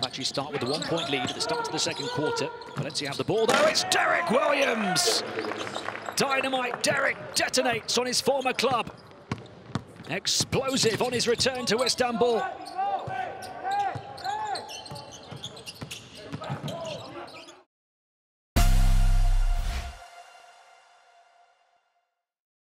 actually start with a 1-point lead at the start of the second quarter. Valencia have the ball, though. It's Derrick Williams! Dynamite Derrick detonates on his former club. Explosive on his return to Istanbul.